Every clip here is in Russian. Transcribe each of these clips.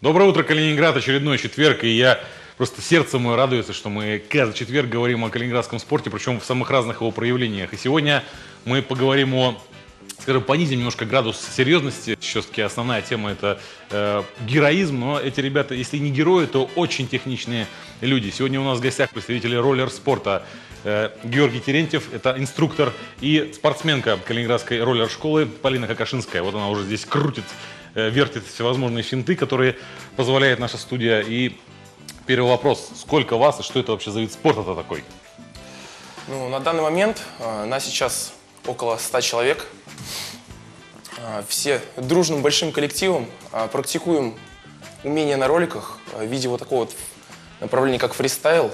Доброе утро, Калининград, очередной четверг, и я просто сердце мое радуется, что мы каждый четверг говорим о калининградском спорте, причем в самых разных его проявлениях. И сегодня мы поговорим о, скажем, понизим немножко градус серьезности. Все-таки основная тема это героизм, но эти ребята, если не герои, то очень техничные люди. Сегодня у нас в гостях представители роллер-спорта. Георгий Терентьев, это инструктор, и спортсменка Калининградской роллер-школы Полина Какашинская. Вот она уже здесь крутит, вертит всевозможные финты, которые позволяет наша студия. И первый вопрос: сколько вас и что это вообще за вид спорта-то такой? Ну, на данный момент нас сейчас около 100 человек. Все дружным большим коллективом практикуем умения на роликах в виде вот такого вот направления, как фристайл.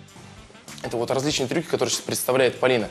Это вот различные трюки, которые сейчас представляет Полина.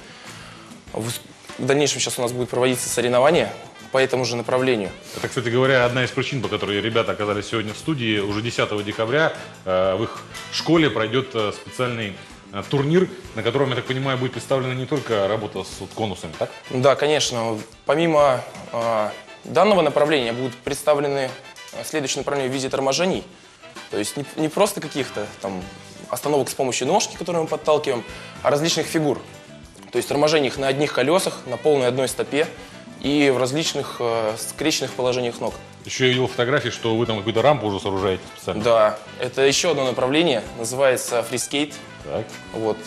В дальнейшем сейчас у нас будет проводиться соревнования по этому же направлению. Это, кстати говоря, одна из причин, по которой ребята оказались сегодня в студии. Уже 10 декабря в их школе пройдет специальный турнир, на котором, я так понимаю, будет представлена не только работа с конусами, так? Да, конечно. Помимо данного направления будут представлены следующие направления в виде торможений. То есть не просто каких-то там остановок с помощью ножки, которые мы подталкиваем, а различных фигур. То есть торможениях на одних колесах, на полной одной стопе и в различных скрещенных положениях ног. Еще я видел фотографии, что вы там какую-то рампу уже сооружаете специально. Да, это еще одно направление, называется фрискейт. Так. Вот,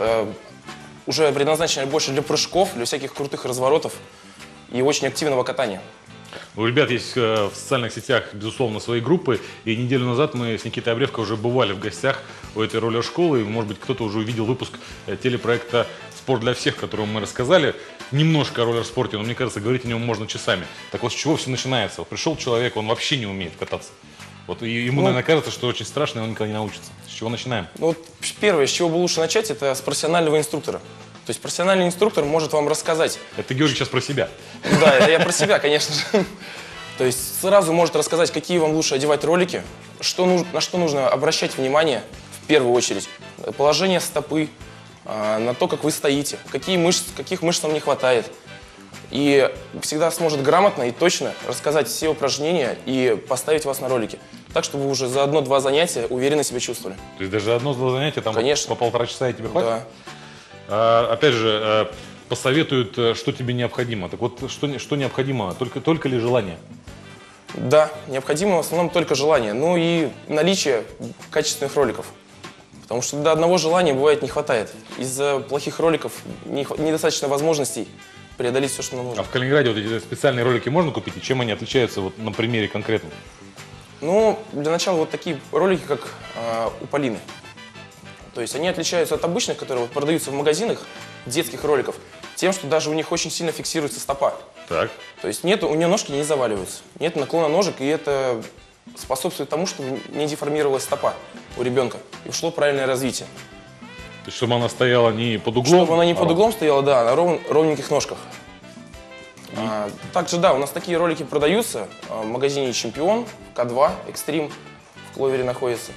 уже предназначено больше для прыжков, для всяких крутых разворотов и очень активного катания. У ребят есть в социальных сетях, безусловно, свои группы. И неделю назад мы с Никитой Обревко уже бывали в гостях у этой роллер-школы. И, может быть, кто-то уже увидел выпуск телепроекта «Спорт для всех», в котором мы рассказали немножко о роллер-спорте, но мне кажется, говорить о нем можно часами. Так вот, с чего все начинается? Вот пришел человек, он вообще не умеет кататься. Вот, и ему, наверное, кажется, что очень страшно, и он никогда не научится. С чего начинаем? Ну, вот первое, с чего бы лучше начать, это с профессионального инструктора. То есть профессиональный инструктор может вам рассказать. Это Георгий сейчас про себя. Да, это я про себя, конечно же. То есть сразу может рассказать, какие вам лучше одевать ролики, на что нужно обращать внимание в первую очередь. Положение стопы, на то, как вы стоите, каких мышц вам не хватает. И всегда сможет грамотно и точно рассказать все упражнения и поставить вас на ролики. Так, чтобы вы уже за одно-два занятия уверенно себя чувствовали. То есть даже одно-два занятия, там Конечно. по 1,5 часа и тебе хватит? Да. Опять же, посоветуют, что тебе необходимо. Так вот, что необходимо? Только ли желание? Да, необходимо в основном только желание. Ну и наличие качественных роликов. Потому что до одного желания бывает не хватает. Из-за плохих роликов недостаточно возможностей преодолеть все, что нам нужно. А в Калининграде вот эти специальные ролики можно купить? И чем они отличаются вот на примере конкретно? Ну, для начала вот такие ролики, как у Полины. То есть они отличаются от обычных, которые вот продаются в магазинах, детских роликов, тем, что даже у них очень сильно фиксируется стопа. Так. То есть у нее ножки не заваливаются, нет наклона ножек, и это способствует тому, чтобы не деформировалась стопа у ребенка и ушло правильное развитие. То есть, чтобы она стояла не под углом? Чтобы она не под углом стояла, да, на ровненьких ножках. Также, да, у нас такие ролики продаются в магазине «Чемпион», К2, «Экстрим» в Кловере находится.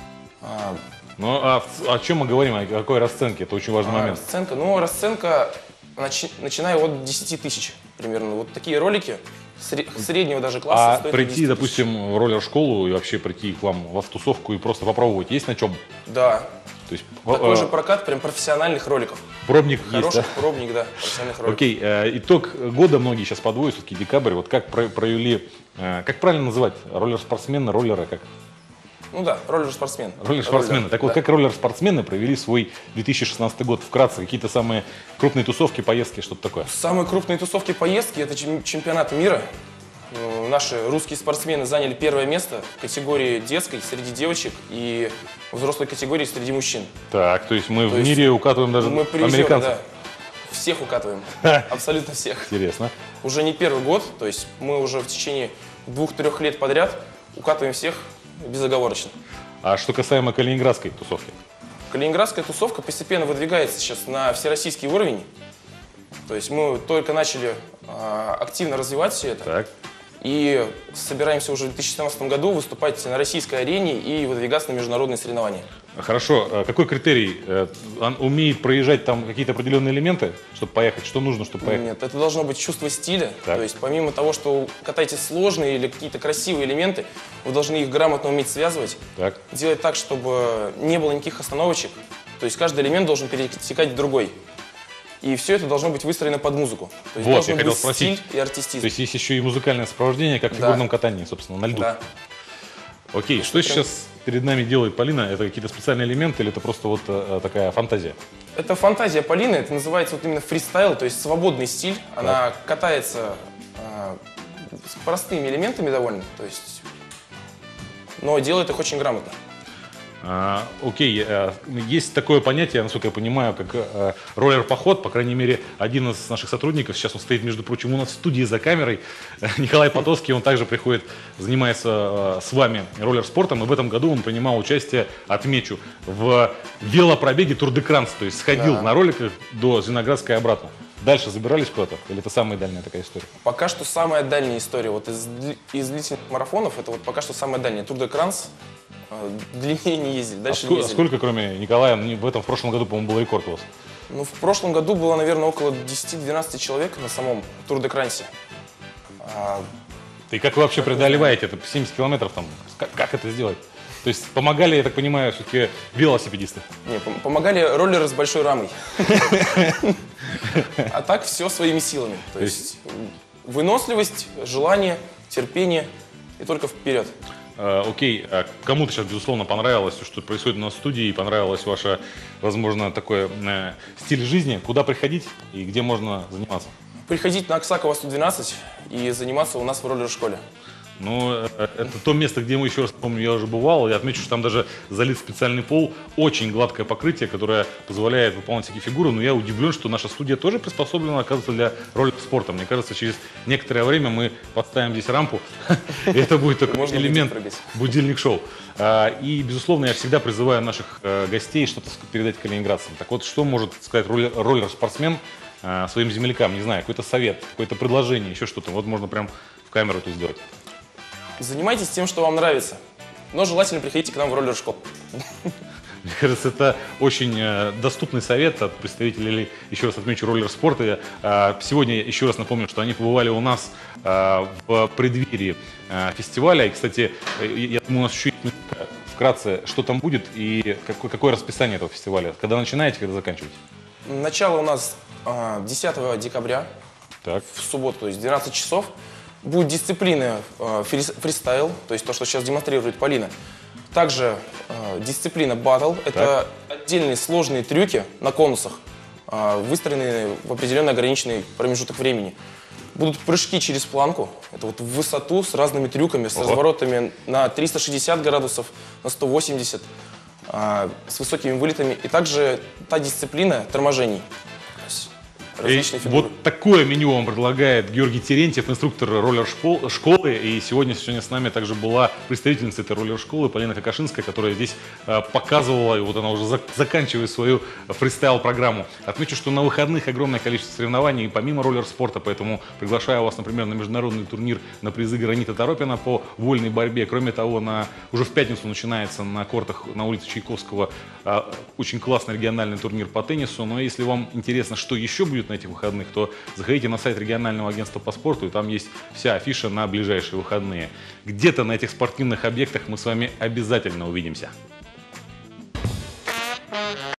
Ну, а о чем мы говорим, о какой расценке? Это очень важный момент. Расценка, ну, расценка, начиная от 10 тысяч примерно. Вот такие ролики среднего даже класса стоят прийти, допустим, в роллер-школу и вообще прийти к вам в тусовку и просто попробовать, есть на чем? Да. То есть, такой же прокат прям профессиональных роликов. Пробник Хороших есть, да? пробник, да, профессиональных роликов. Окей, итог года многие сейчас подводят, все-таки декабрь. Вот как провели, как правильно называть? Роллер-спортсмены, роллеры, как? Ну да, роллер-спортсмен. Роллер-спортсмены. Так вот, да. как роллер-спортсмены провели свой 2016 год? Вкратце, какие-то самые крупные тусовки, поездки, что-то такое? Самые крупные тусовки, поездки – это чемпионаты мира. Наши русские спортсмены заняли первое место в категории детской среди девочек и взрослой категории среди мужчин. Так, то есть мы в мире укатываем даже американцев? Да, всех укатываем, абсолютно всех. Интересно. Уже не первый год, то есть мы уже в течение 2-3 лет подряд укатываем всех безоговорочно. А что касаемо калининградской тусовки? Калининградская тусовка постепенно выдвигается сейчас на всероссийский уровень. То есть мы только начали активно развивать все это. Так. И собираемся уже в 2017 году выступать на российской арене и выдвигаться на международные соревнования. Хорошо. Какой критерий? Он умеет проезжать там какие-то определенные элементы, чтобы поехать? Что нужно, чтобы поехать? Нет, это должно быть чувство стиля. Так. То есть помимо того, что катаете сложные или какие-то красивые элементы, вы должны их грамотно уметь связывать. Так. Делать так, чтобы не было никаких остановочек. То есть каждый элемент должен перетекать в другой. И все это должно быть выстроено под музыку. То есть Вот, должен я хотел быть спросить. стиль и артистизм. То есть есть еще и музыкальное сопровождение, как в Да. фигурном катании, собственно, на льду. Да. Окей, что сейчас перед нами делает Полина? Это какие-то специальные элементы или это просто вот такая фантазия? Это фантазия Полины, это называется вот именно фристайл, то есть свободный стиль. Она катается с простыми элементами довольно, то есть, но делает их очень грамотно. Окей, есть такое понятие, насколько я понимаю, как роллер-поход. По крайней мере, один из наших сотрудников, сейчас он стоит, между прочим, у нас в студии за камерой, Николай Потоцкий, он также приходит, занимается с вами роллер-спортом. И в этом году он принимал участие, отмечу, в велопробеге Тур де Кранс. То есть сходил на роликах до Зеленоградска и обратно. Дальше забирались куда-то? Или это самая дальняя такая история? Пока что самая дальняя история. Вот из длительных марафонов, это вот пока что самая дальняя. Тур де Кранс. Длиннее не ездили, дальше не ездили. Сколько, кроме Николая, в прошлом году, по-моему, был рекорд у вас? Ну, в прошлом году было, наверное, около 10-12 человек на самом Тур де Крансе. И как вы вообще преодолеваете это 70 километров там? Как это сделать? То есть помогали, я так понимаю, все-таки велосипедисты? Не, помогали роллеры с большой рамой. А так все своими силами. То есть выносливость, желание, терпение и только вперед. Окей, кому-то сейчас, безусловно, понравилось, что происходит у нас в студии, и понравилось ваше, возможно, такой стиль жизни. Куда приходить и где можно заниматься? Приходить на Аксакова 112 и заниматься у нас в роллер-школе. Ну, это то место, где мы, еще раз помню, я уже бывал. Я отмечу, что там даже залит специальный пол, очень гладкое покрытие, которое позволяет выполнять такие фигуры. Но я удивлен, что наша студия тоже приспособлена, оказывается, для роллер-спорта. Мне кажется, через некоторое время мы подставим здесь рампу, и это будет такой элемент будильник-шоу. И, безусловно, я всегда призываю наших гостей что-то передать калининградцам. Так вот, что может сказать роллер-спортсмен своим землякам? Не знаю, какой-то совет, какое-то предложение, еще что-то. Вот можно прям в камеру тут сделать. Занимайтесь тем, что вам нравится, но желательно приходите к нам в роллер-школу. Мне кажется, это очень доступный совет от представителей, еще раз отмечу, роллер-спорта. Сегодня еще раз напомню, что они побывали у нас в преддверии фестиваля. И, кстати, я думаю, у нас еще есть вкратце, что там будет и какое расписание этого фестиваля. Когда начинаете, когда заканчиваете? Начало у нас 10 декабря, Так. в субботу, то есть 12 часов. Будет дисциплина фристайл, то есть то, что сейчас демонстрирует Полина. Также дисциплина баттл. Это отдельные сложные трюки на конусах, выстроенные в определенный ограниченный промежуток времени. Будут прыжки через планку, это вот в высоту с разными трюками, с разворотами на 360 градусов, на 180, с высокими вылетами. И также та дисциплина торможений. Различные фигуры. Вот такое меню вам предлагает Георгий Терентьев, инструктор роллер-школы. И сегодня с нами также была представительница этой роллер-школы Полина Какашинская, которая здесь показывала, и вот она уже заканчивает свою фристайл-программу. Отмечу, что на выходных огромное количество соревнований, помимо роллер-спорта, поэтому приглашаю вас, например, на международный турнир на призы Гранита Торопина по вольной борьбе. Кроме того, уже в пятницу начинается на кортах на улице Чайковского очень классный региональный турнир по теннису. Но если вам интересно, что еще будет на этих выходных, то заходите на сайт регионального агентства по спорту, и там есть вся афиша на ближайшие выходные. Где-то на этих спортивных объектах мы с вами обязательно увидимся.